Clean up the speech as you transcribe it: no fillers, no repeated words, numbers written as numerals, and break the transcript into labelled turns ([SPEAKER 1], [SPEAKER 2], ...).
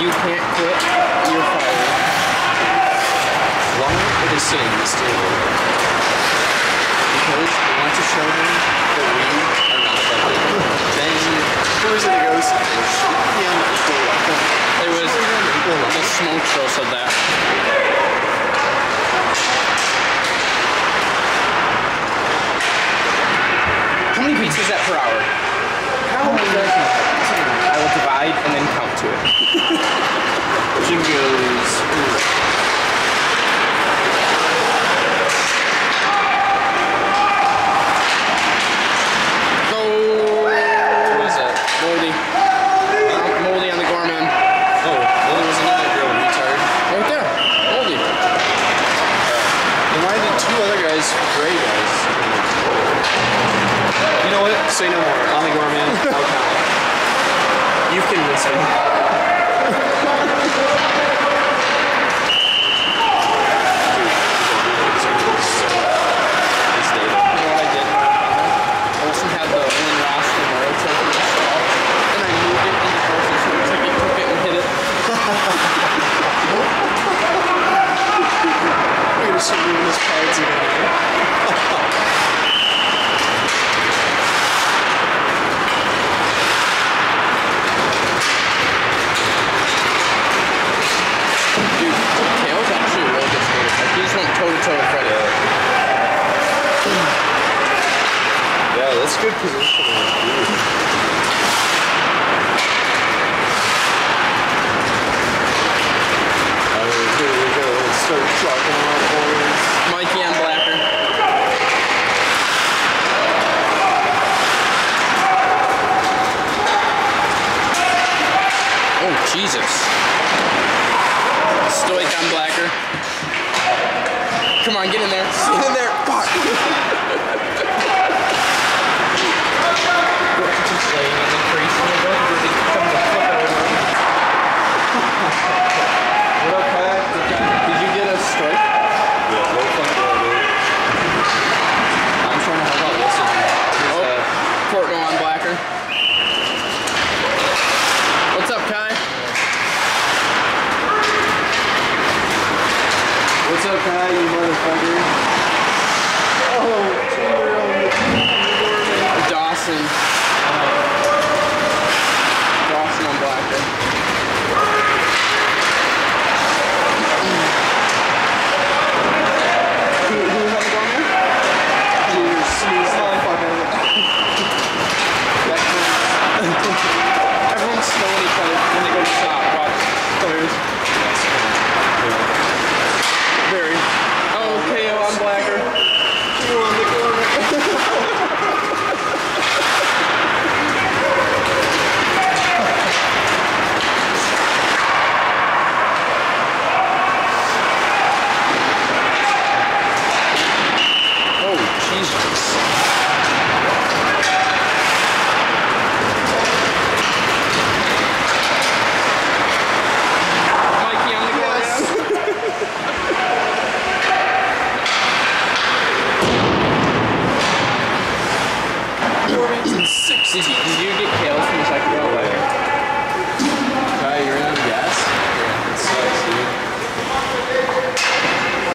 [SPEAKER 1] You can't quit. You're fired.
[SPEAKER 2] Why are they sitting at this table?
[SPEAKER 1] Because they want to show them that we are not above them.
[SPEAKER 2] Then who is it that goes?
[SPEAKER 1] It was the smoke show said that. How many beats is that per hour?
[SPEAKER 2] How is that?
[SPEAKER 1] I will divide and then count to it.
[SPEAKER 2] Jim goes.
[SPEAKER 1] Go!
[SPEAKER 2] What is that?
[SPEAKER 1] Moldy. Moldy on the Gorman.
[SPEAKER 2] Oh, well, there was another girl retard.
[SPEAKER 1] Right there. Moldy.
[SPEAKER 2] And why did two other guys, gray guys? You know what? Say no more. On the Gorman, I'll count. You can listen. That's good positioning. Alright, here we go. Let's start chalking on our boys.
[SPEAKER 1] Mikey and Blacker. Oh, Jesus. Stoic on Blacker. Come on, get in there. Get in there. Fuck.
[SPEAKER 2] What up, Pat?
[SPEAKER 1] Did you get a strike?
[SPEAKER 2] Yeah, what the fuck, dude? I'm trying to help out Wilson.
[SPEAKER 1] Portno on Blacker. What's up, Kai?
[SPEAKER 2] What's up, Kai, you motherfucker? Oh,
[SPEAKER 1] Dawson. Dawson on Blacker. Everyone's snowing each other when they go to shop. Watch players. Very. Oh, KO on Blacker. Oh, Jesus. Did you get killed?